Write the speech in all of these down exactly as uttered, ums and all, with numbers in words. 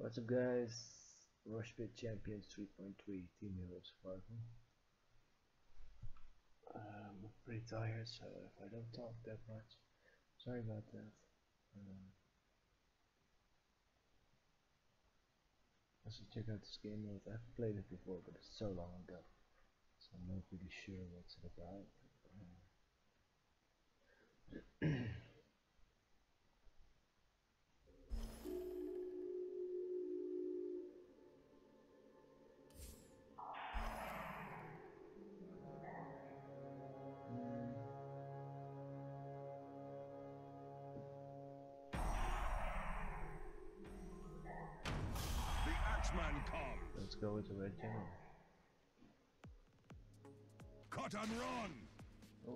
What's up, guys? Roshpit Champions three point three Team Heroes Sparkle. Um, I'm pretty tired, so if I don't talk that much, sorry about that. Um, also check out this game mode. I've played it before, but it's so long ago, so I'm not really sure what's it about. Um, Man comes. Let's go with the red general. Cut and run. Oh.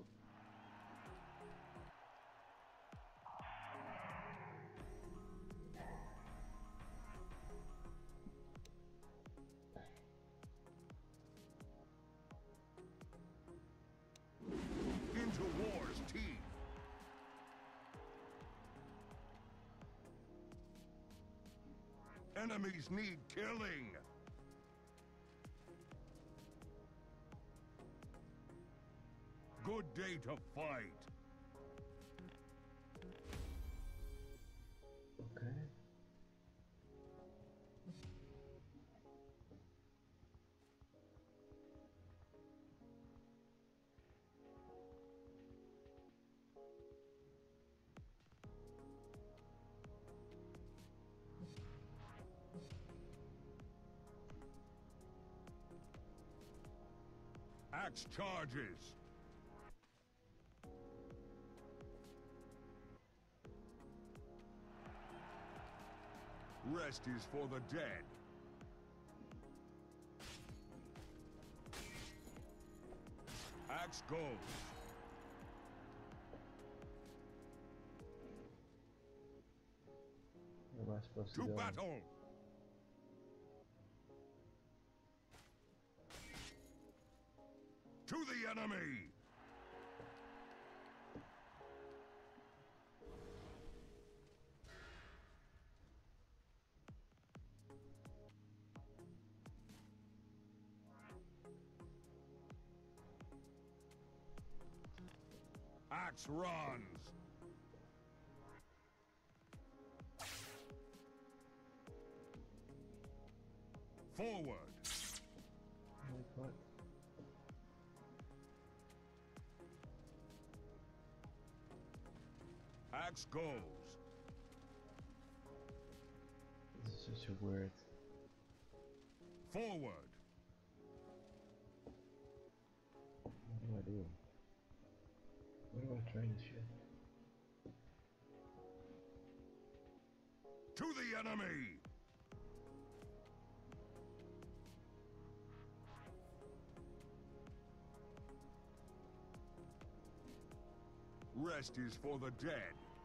Into war's teeth. Enemies need killing. Good day to fight. Okay. Axe charges. Rest is for the dead. Axe goes. Where am I supposed to To go? battle. To the enemy. Axe runs. Forward. Wait, what? Axe goes. This is such a weird. Forward. What do I do? Where do I train this shit? To the enemy. Rest is for the dead.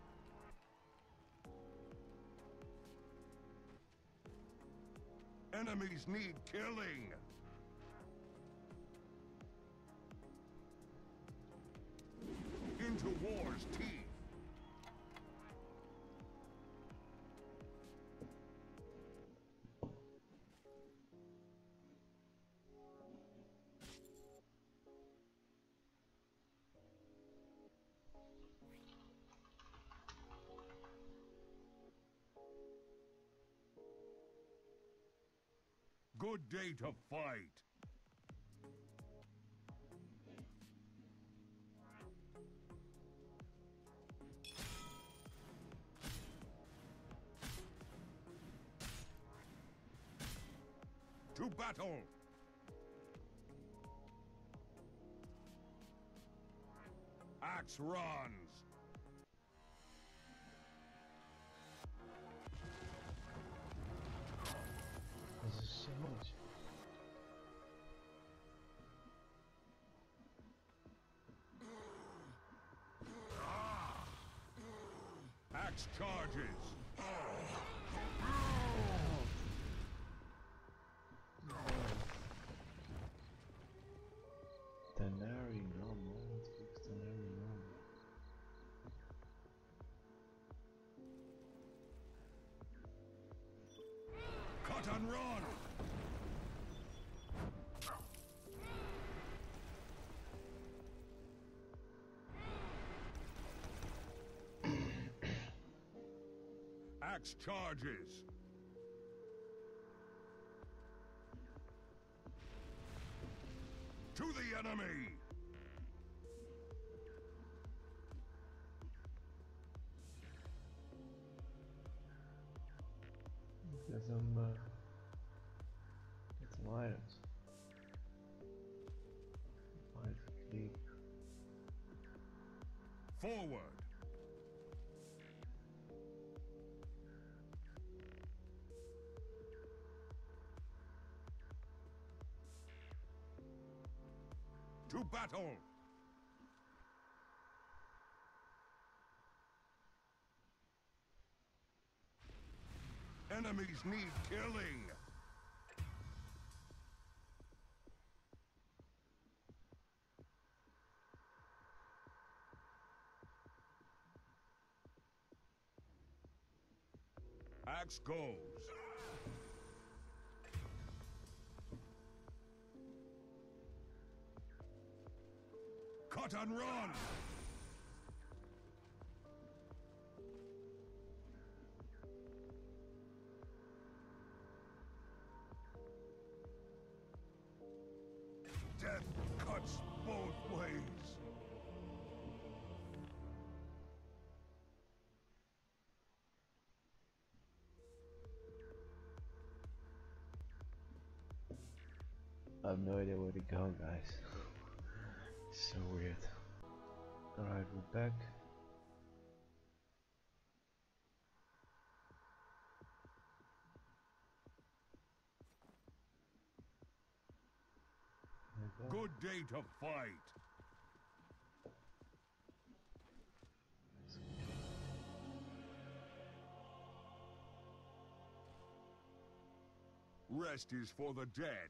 Enemies need killing. Into war's teeth. Good day to fight. To battle. Axe runs. This is so much. Axe charges. Tanari normal. Let's fix Tanari normal. Cut and run! Axe charges! To the enemy! Get some, uh, get some items. Find fatigue. Forward! To battle! Enemies need killing! Axe goes! Cut and run! Death cuts both ways. I have no idea where to go, guys. So weird. Alright, we're back. There we go. Good day to fight. Rest is for the dead.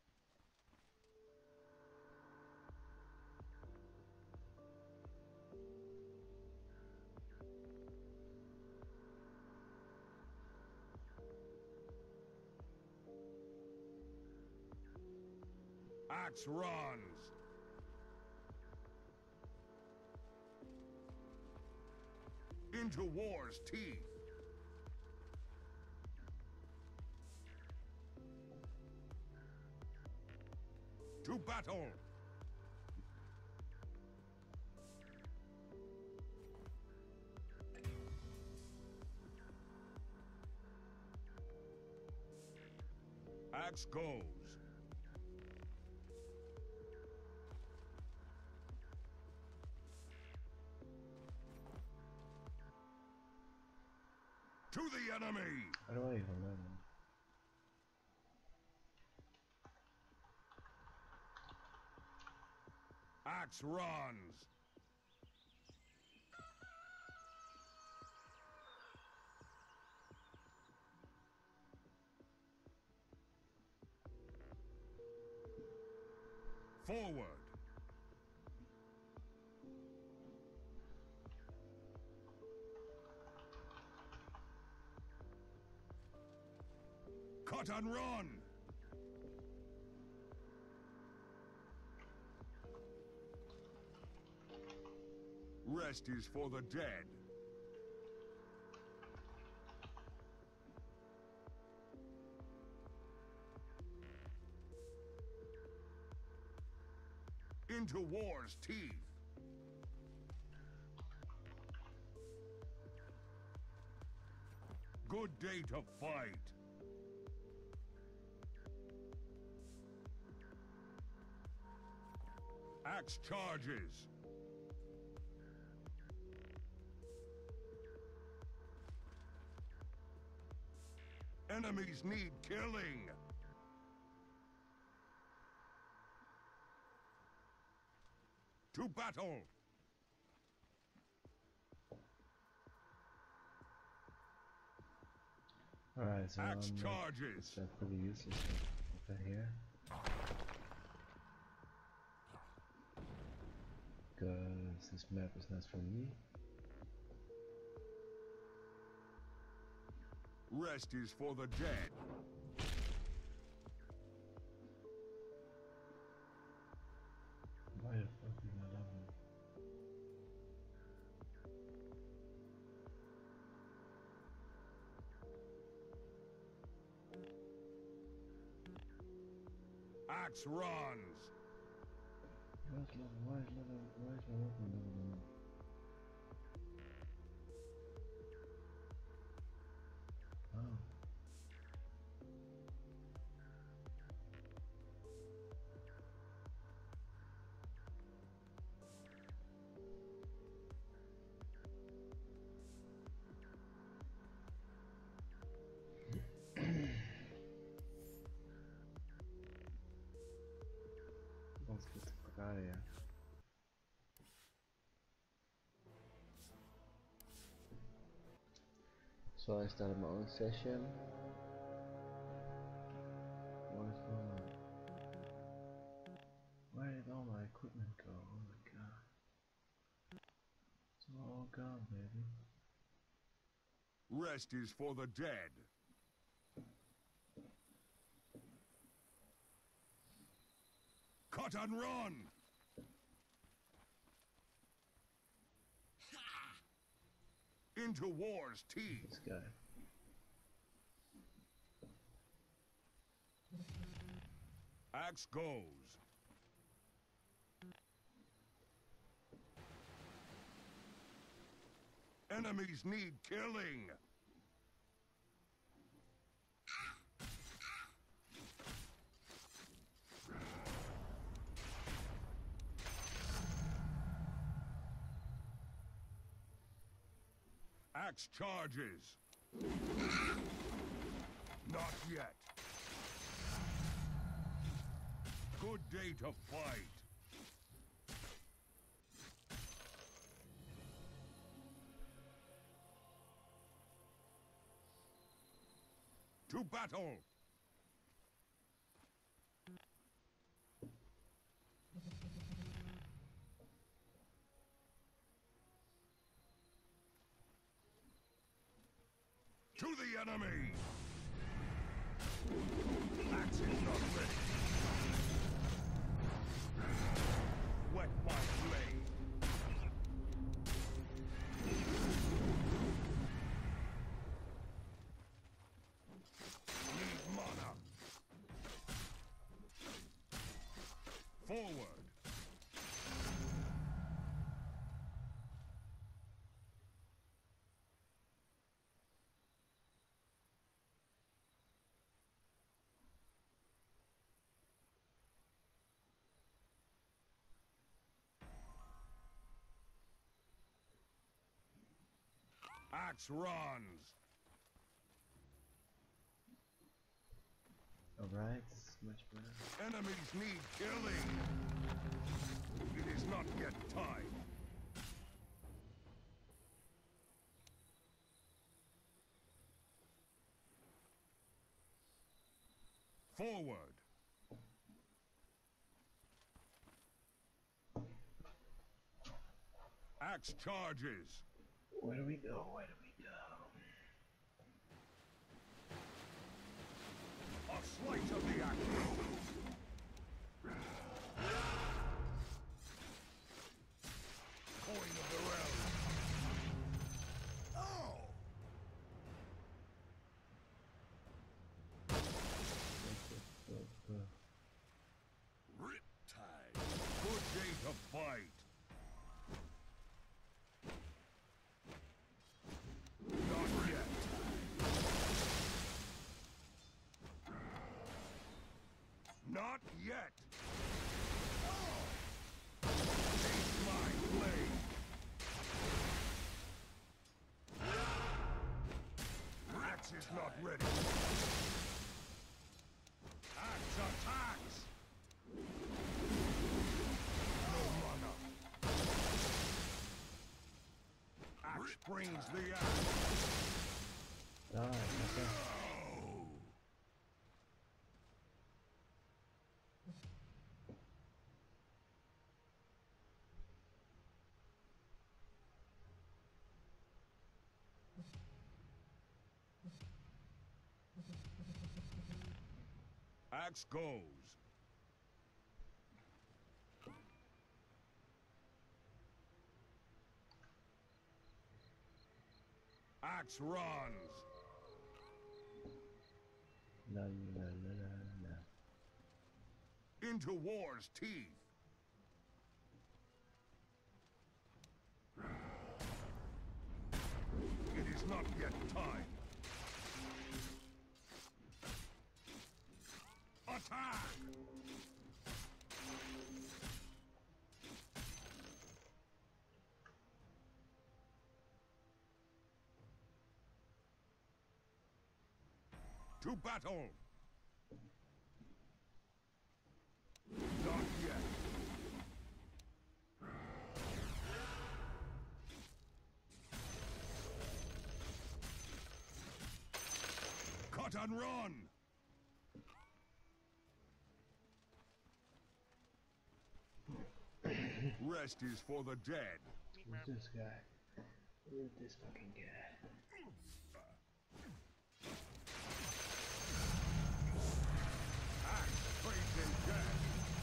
Axe runs. Into war's teeth. To battle. Axe goes. To the enemy! How do I even learn them? Axe runs! Forward! Cut and run! Rest is for the dead. Into war's teeth. Good day to fight. Axe charges. Enemies need killing. To battle. Alright, so Axe I'm charges. It's pretty useless over here. Because this map is not for me. Rest is for the dead. Axe runs. Where's level? Where's level? Where's my weapon level? Oh. Let's get the fuck out of here. So I started my own session. Where's all my... Where did all my equipment go? Oh my god. It's all gone, baby. Rest is for the dead. Cut and run! Into war's teeth. This guy. Axe goes. Enemies need killing. Axe charges. Not yet. Good day to fight. To battle. To the enemy! Axe is not ready. Wet my blade. Need mana. Forward. Axe runs. Alright, this is much better. Enemies need killing. It is not yet time. Forward. Axe charges. Where do we go? Where do we go? A slice of the axe. Coin of the realm. Oh! Riptide. Good day to fight. Not yet. Not yet. Take my blade. Axe is not ready. Axe attacks. No mana. Axe brings the axe. Die, okay. Axe goes. Axe runs. La la la la la. Into war's teeth. It is not yet time. Attack! To battle! Not yet. Cut and run! Rest is for the dead. Who's this guy? Who's this fucking guy? Axe trades in death.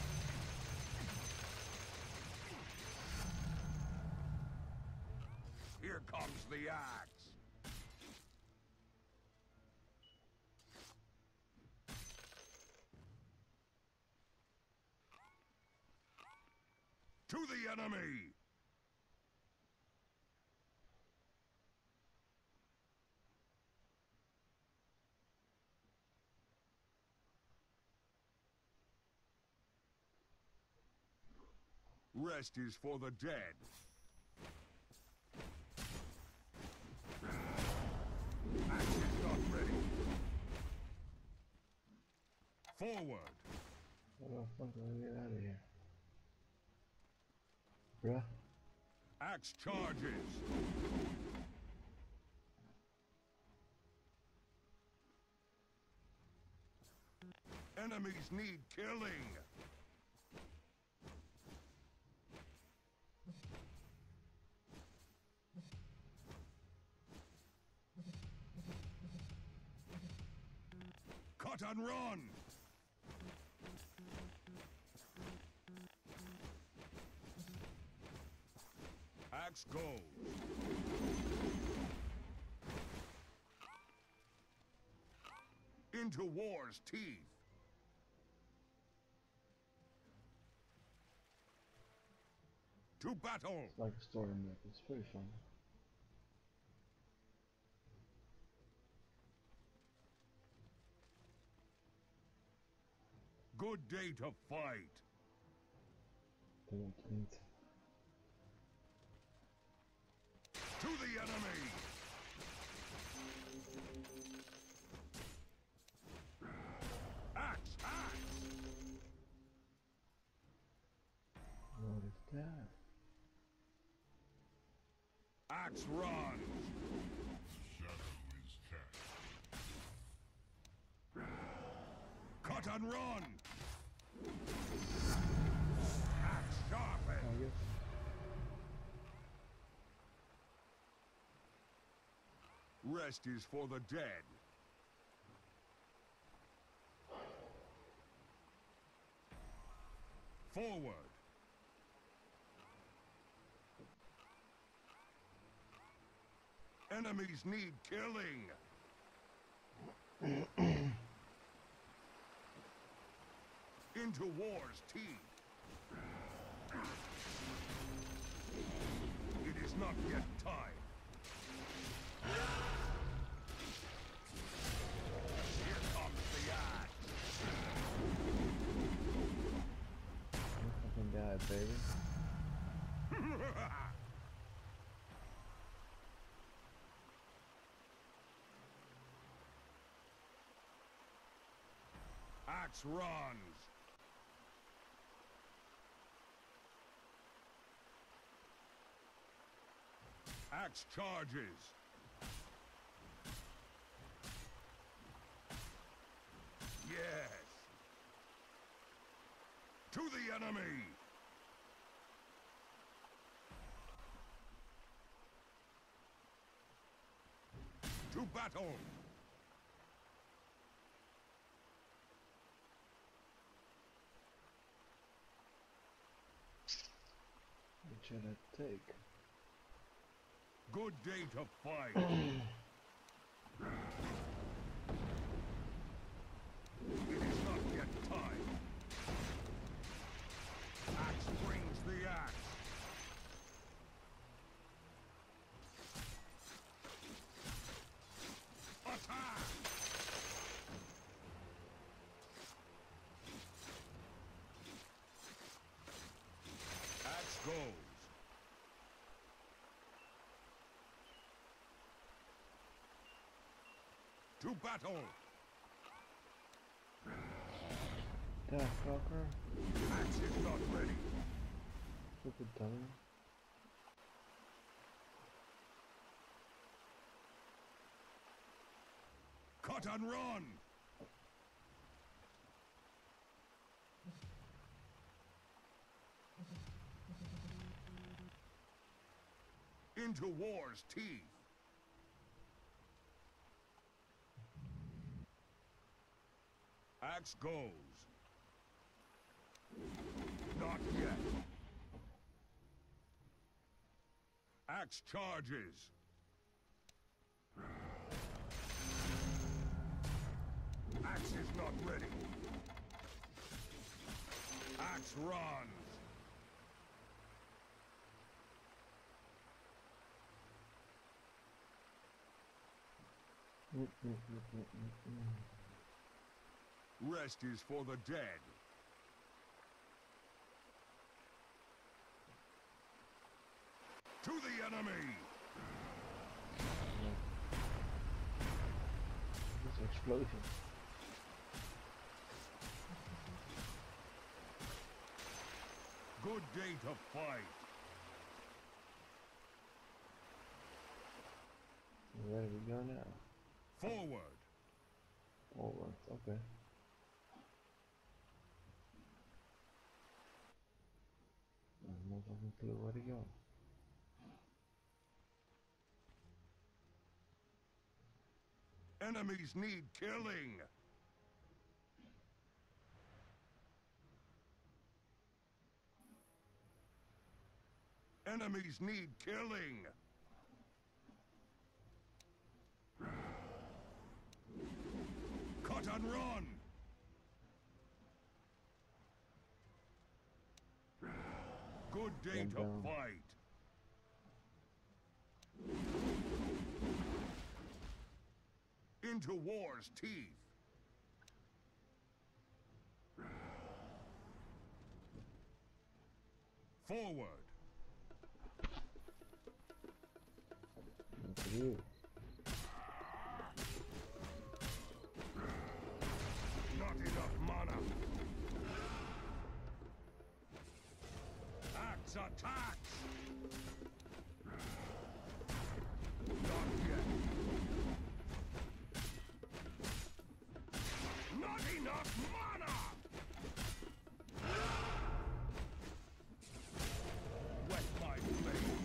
Here comes the axe. To the enemy! Rest is for the dead. Axe is not ready. Forward. How the fuck do I get out of here? Bruh. Axe charges. Enemies need killing. Cut and run. Axe goes. Into war's teeth. To battle. It's like a story map. It's pretty fun. Good day to fight. thirteenth. To the enemy. Axe, axe. What is that? Axe runs. Shadow is cast. Cut and run. Axe sharpened. I guess. Rest is for the dead. Forward. Enemies need killing. Into war's teeth. It is not yet time. Here comes the axe. You fucking died, baby. Axe runs. Axe charges. Yes. To the enemy. To battle. What should I take? Good day to fight. It is not yet time. To battle! Death fucker. Axe is not ready. Stupid dummy. Cut and run! Into war's teeth! Axe goes. Not yet. Axe charges. Axe is not ready. Axe runs. Mm, mm, mm, mm, mm, mm. Rest is for the dead. To the enemy! This explosion. Good day to fight. Where do we go now? Forward. Forward, okay. I have no fucking clue where to go. Enemies need killing. Enemies need killing. Cut and run. Good day Jump to down. fight. Into war's teeth. Forward. Look at you. Not enough mana. Axe attacks. Not yet. Not enough mana. Wet my blade.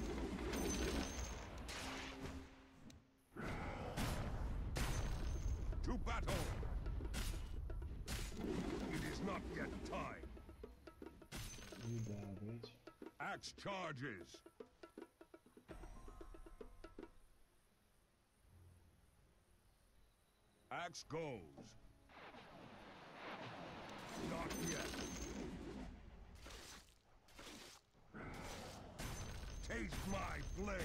To battle. It is not yet time. You die, bitch. Axe charges. Axe goes. Not yet. Taste my blade.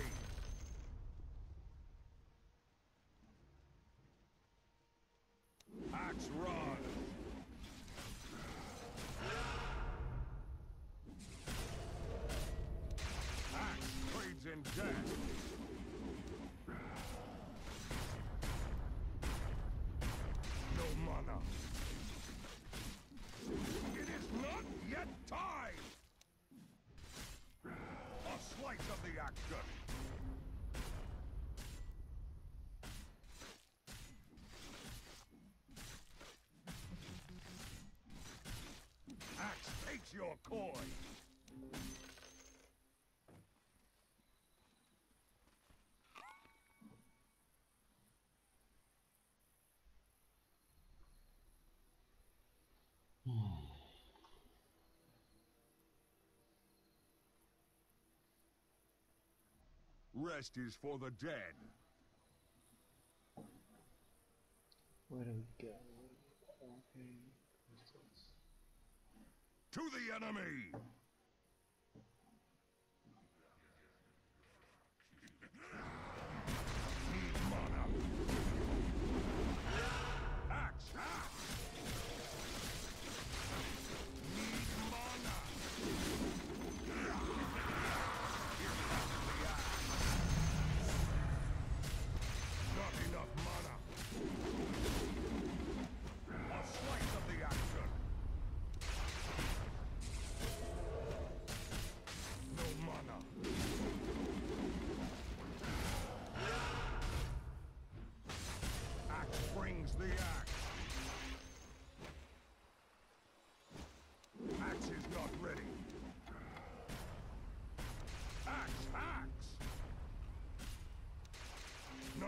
Axe run. Axe trades in death. No mana. It is not yet time. A slice of the action. Axe takes your coin. Rest is for the dead. Where do we go? Okay. To the enemy! Need mana. Axe, axe! Need mana. Here comes the axe. Not enough mana.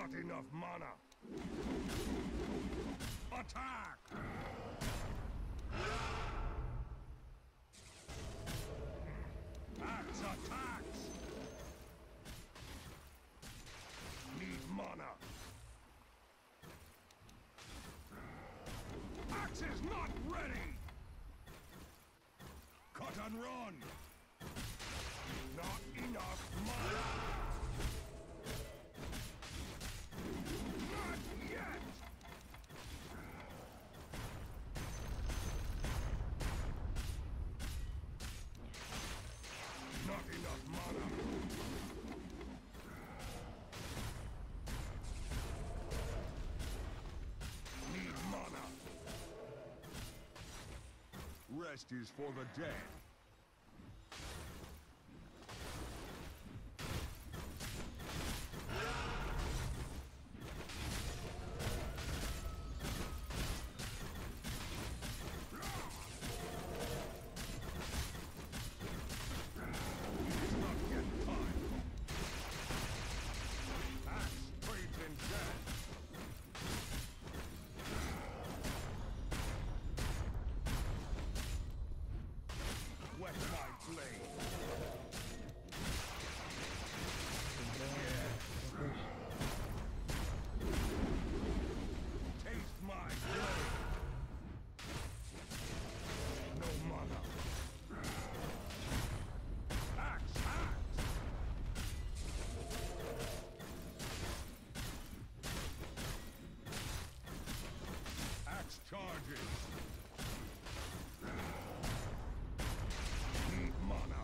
Not enough mana. Attack! Axe attacks! Need mana. Axe is not ready! Cut and run! Not enough mana! Not yet! Not enough mana! Need mana! Rest is for the dead. Charges. Need mana.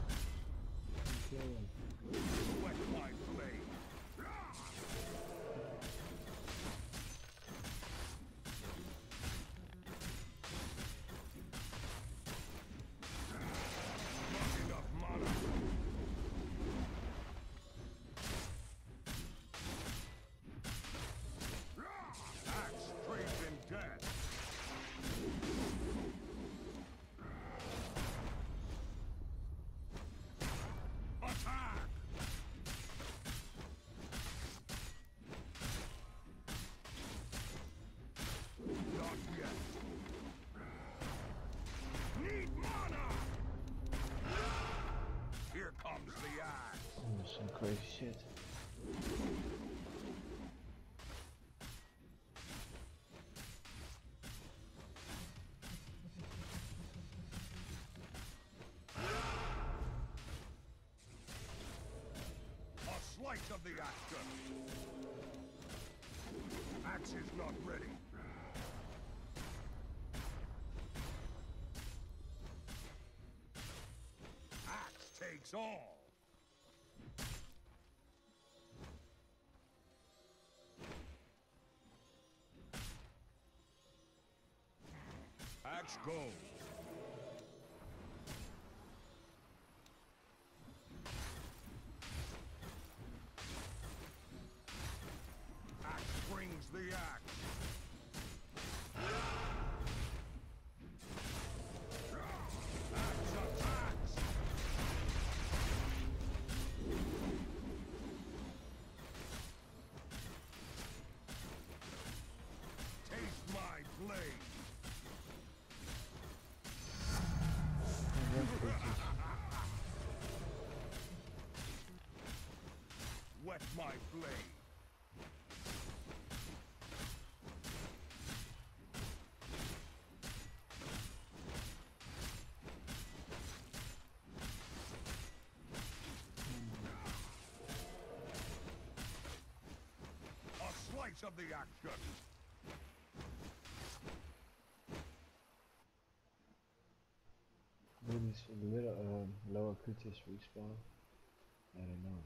Wet my blade. Not enough mana. Axe trades in death. Attack! Not yet. Need mana! Here comes the axe. Oh, some crazy shit. Slice of the action. Axe is not ready. Axe takes all. Axe goes. Brings the axe. Axe attacks. Taste my blade. Wet my blade. Slice of the action. Maybe it's a little um, lower critics respawn. I don't know.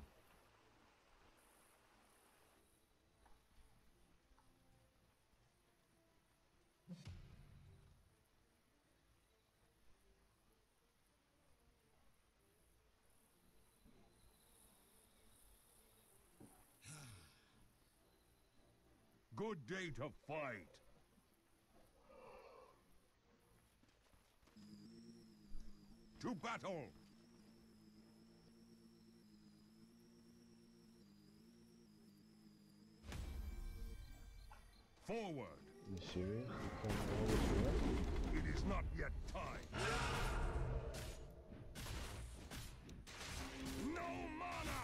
Good day to fight. To battle. Forward. You serious? You can't always work? It is not yet time. No mana.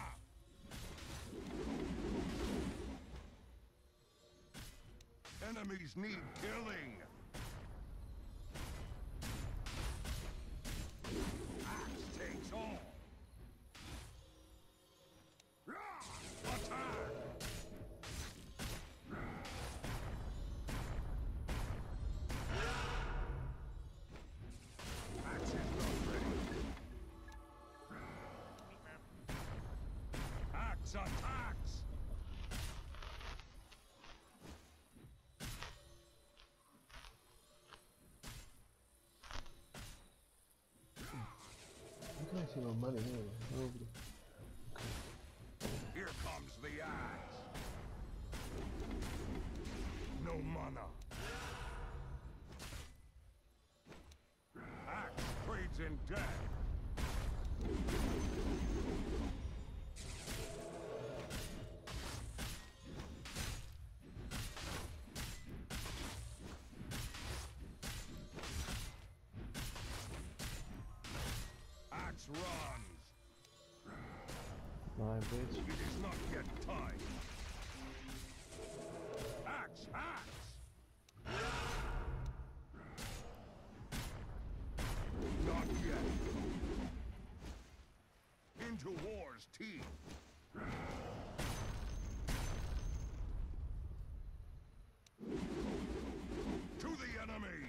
Enemies need killing. Axe takes all. Attack! Axe is not ready. Axe attacks! You can't see no money here. Nobody. Here comes the axe. No mana. Axe trades in death. Axe runs. Nine bits. It is not yet time. Axe, axe! Not yet. Into war's teeth. To the enemy!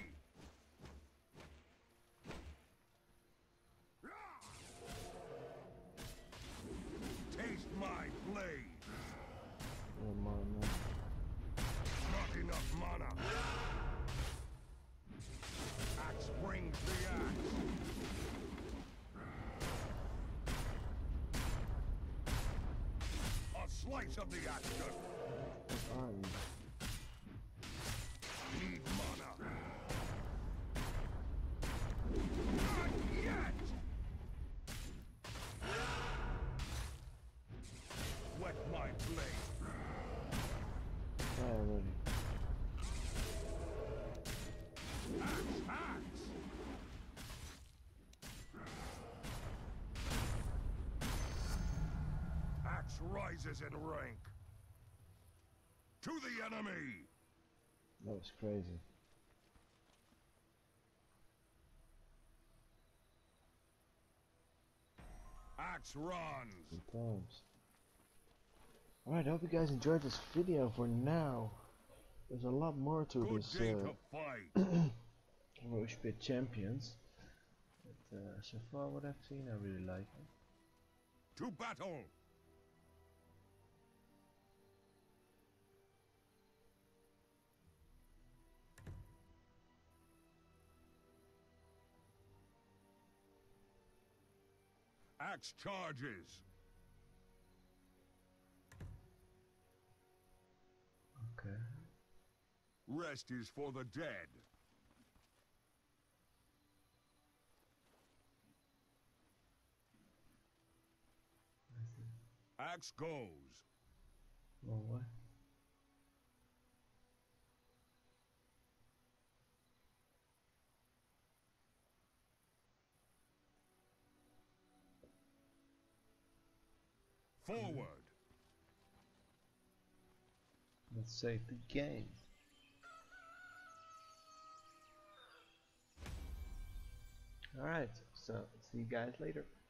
Taste my blade! No mana. Not enough mana! Axe brings the axe! A slice of the action! What are you? Need mana! Not yet! Wet my blade! Die already. Axe, axe! Axe rises in rank. To the enemy! That was crazy. Axe runs. Good times. Alright, I hope you guys enjoyed this video for now. There's a lot more to Good this day uh, to fight. Roshpit Champions. But uh, so far what I've seen, I really like it. To battle. Axe charges. Okay. Rest is for the dead. Axe goes. Well, what? Forward. Let's save the game. Alright, so see you guys later.